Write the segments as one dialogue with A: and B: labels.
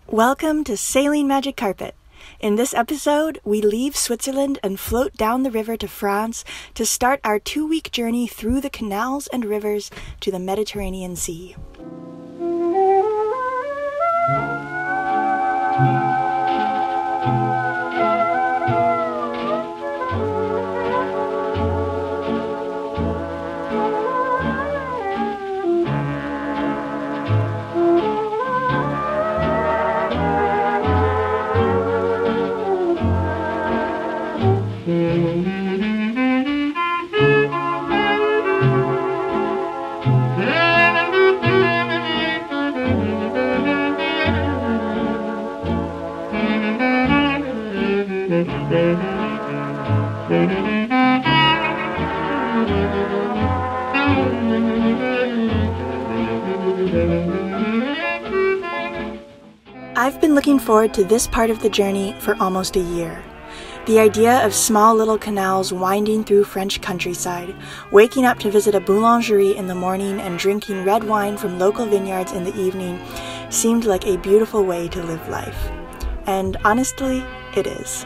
A: Welcome to Sailing Magic Carpet. In this episode, we leave Switzerland and float down the river to France to start our 2-week journey through the canals and rivers to the Mediterranean Sea. I've been looking forward to this part of the journey for almost a year. The idea of small little canals winding through French countryside, waking up to visit a boulangerie in the morning and drinking red wine from local vineyards in the evening seemed like a beautiful way to live life. And honestly, it is.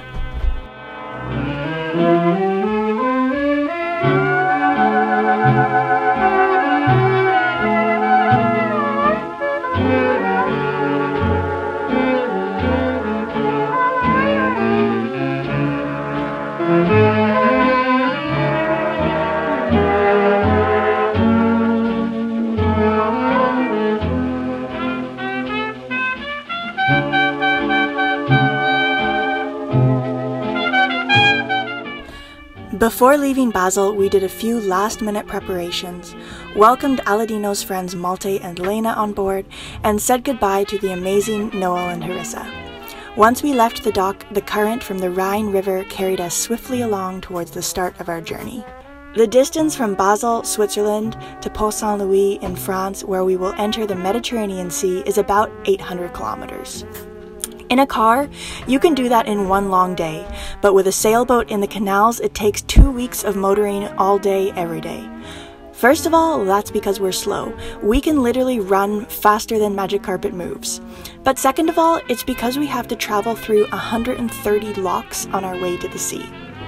A: Before leaving Basel, we did a few last-minute preparations, welcomed Aladino's friends Malte and Lena on board, and said goodbye to the amazing Noel and Harissa. Once we left the dock, the current from the Rhine River carried us swiftly along towards the start of our journey. The distance from Basel, Switzerland, to Port Saint-Louis in France, where we will enter the Mediterranean Sea, is about 800 kilometers. In a car, you can do that in one long day, but with a sailboat in the canals, it takes 2 weeks of motoring all day, every day. First of all, that's because we're slow. We can literally run faster than Magic Carpet moves. But second of all, it's because we have to travel through 130 locks on our way to the sea.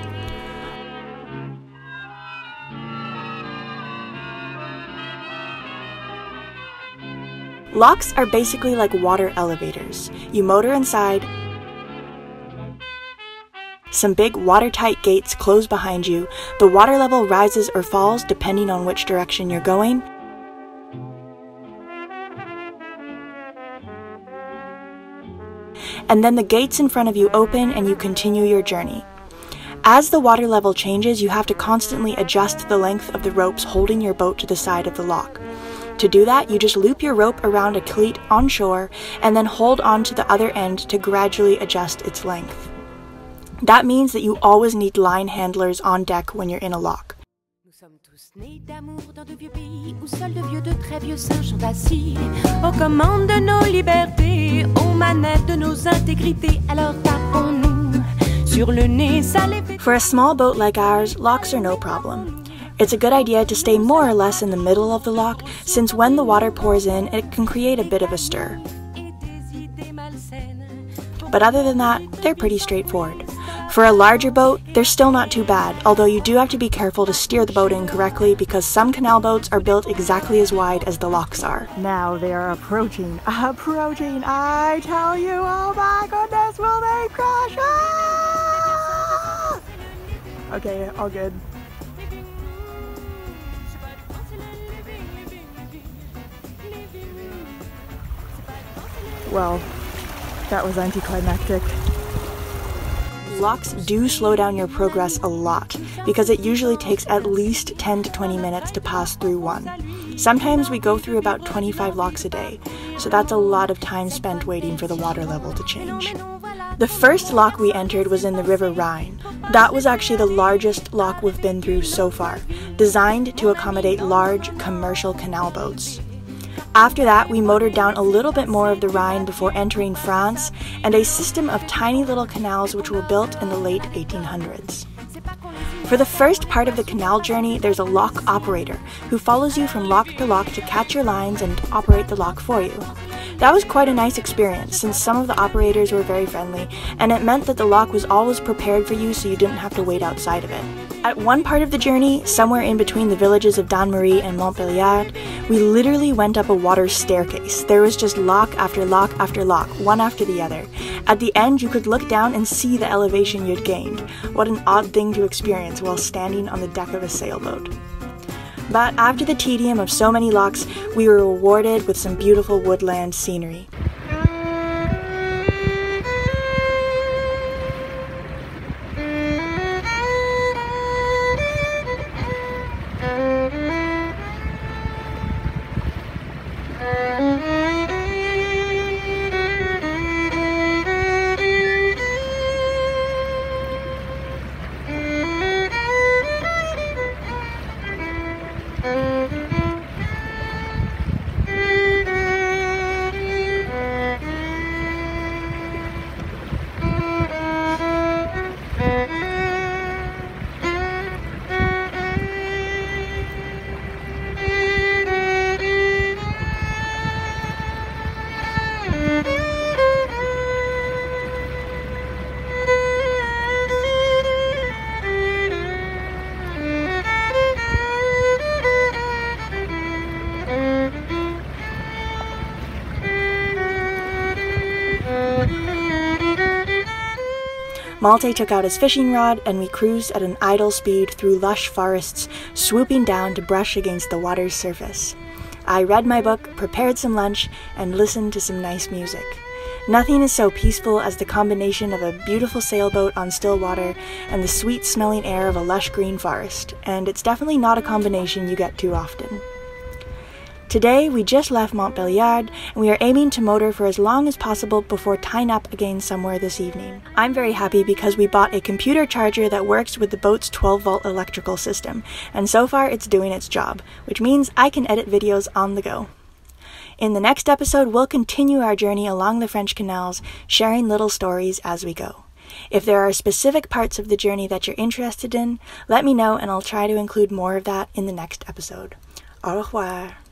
A: Locks are basically like water elevators. You motor inside, some big watertight gates close behind you, the water level rises or falls depending on which direction you're going, and then the gates in front of you open and you continue your journey. As the water level changes, you have to constantly adjust the length of the ropes holding your boat to the side of the lock. To do that, you just loop your rope around a cleat on shore and then hold on to the other end to gradually adjust its length. That means that you always need line handlers on deck when you're in a lock.
B: Nous sommes tous nés d'amour dans de vieux pays où seuls de vieux de très vieux singes sont assis aux commandes de nos libertés, aux manettes de nos intégrités. Alors tapons-nous sur le nez, ça les fait.
A: For a small boat like ours, locks are no problem. It's a good idea to stay more or less in the middle of the lock, since when the water pours in, it can create a bit of a stir. But other than that, they're pretty straightforward. For a larger boat, they're still not too bad, although you do have to be careful to steer the boat in correctly because some canal boats are built exactly as wide as the locks are. Now they are approaching, I tell you, oh my goodness, will they crash? Ah! Okay, all good. Well, that was anticlimactic. Locks do slow down your progress a lot, because it usually takes at least 10 to 20 minutes to pass through one. Sometimes we go through about 25 locks a day, so that's a lot of time spent waiting for the water level to change. The first lock we entered was in the River Rhine. That was actually the largest lock we've been through so far, designed to accommodate large commercial canal boats. After that, we motored down a little bit more of the Rhine before entering France and a system of tiny little canals which were built in the late 1800s. For the first part of the canal journey, there's a lock operator who follows you from lock to catch your lines and operate the lock for you. That was quite a nice experience, since some of the operators were very friendly, and it meant that the lock was always prepared for you so you didn't have to wait outside of it. At one part of the journey, somewhere in between the villages of Marie and Montbeliard, we literally went up a water staircase. There was just lock after lock after lock, one after the other. At the end, you could look down and see the elevation you'd gained. What an odd thing to experience while standing on the deck of a sailboat. But after the tedium of so many locks, we were rewarded with some beautiful woodland scenery. Malte took out his fishing rod, and we cruised at an idle speed through lush forests, swooping down to brush against the water's surface. I read my book, prepared some lunch, and listened to some nice music. Nothing is so peaceful as the combination of a beautiful sailboat on still water and the sweet-smelling air of a lush green forest, and it's definitely not a combination you get too often. Today, we just left Montbeliard, and we are aiming to motor for as long as possible before tying up again somewhere this evening. I'm very happy because we bought a computer charger that works with the boat's 12-volt electrical system, and so far it's doing its job, which means I can edit videos on the go. In the next episode, we'll continue our journey along the French canals, sharing little stories as we go. If there are specific parts of the journey that you're interested in, let me know and I'll try to include more of that in the next episode. Au revoir.